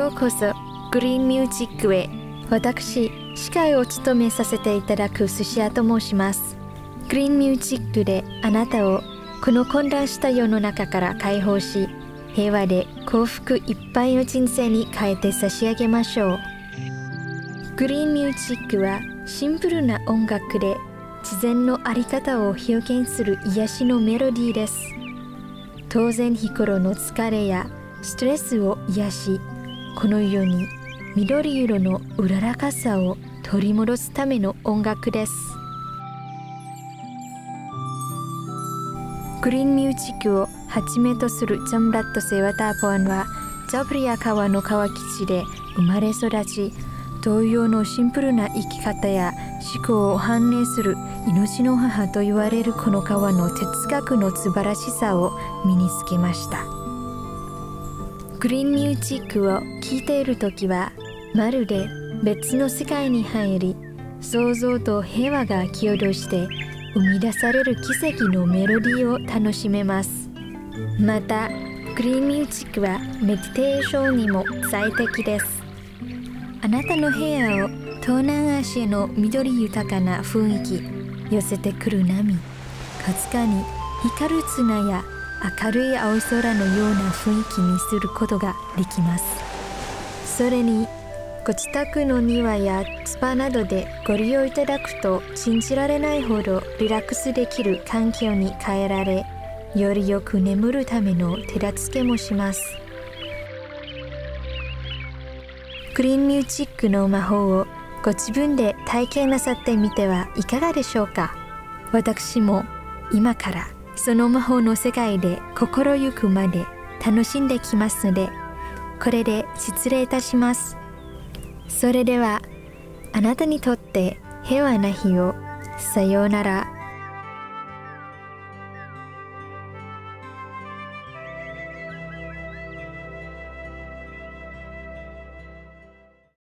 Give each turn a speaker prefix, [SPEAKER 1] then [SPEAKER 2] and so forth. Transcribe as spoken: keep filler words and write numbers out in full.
[SPEAKER 1] ようこそグリーンミュージックへ。私、司会を務めさせていただく寿司屋と申します。グリーンミュージックであなたをこの混乱した世の中から解放し、平和で幸福いっぱいの人生に変えて差し上げましょう。グリーンミュージックはシンプルな音楽で自然のあり方を表現する癒しのメロディーです。当然日頃の疲れやストレスを癒し、この世に緑色のうららかさを取り戻すための音楽です。グリーンミュージックをはじめとするジャムラットセワターポアンはジャブリア川の川岸で生まれ育ち、同様のシンプルな生き方や思考を反映する命の母と言われるこの川の哲学の素晴らしさを身につけました。グリーンミュージックを聴いているときはまるで別の世界に入り、創造と平和が共同して生み出される奇跡のメロディーを楽しめます。また、グリーンミュージックはメディテーションにも最適です。あなたの部屋を東南アジアの緑豊かな雰囲気、寄せてくる波、かすかに光る砂や明るい青空のような雰囲気にすることができます。それに、ご自宅の庭やスパなどでご利用いただくと信じられないほどリラックスできる環境に変えられ、よりよく眠るための手助けもします。グリーンミュージックの魔法をご自分で体験なさってみてはいかがでしょうか。私も今からその魔法の世界で心ゆくまで楽しんできますので、これで失礼いたします。それでは、あなたにとって平和な日を。さようなら。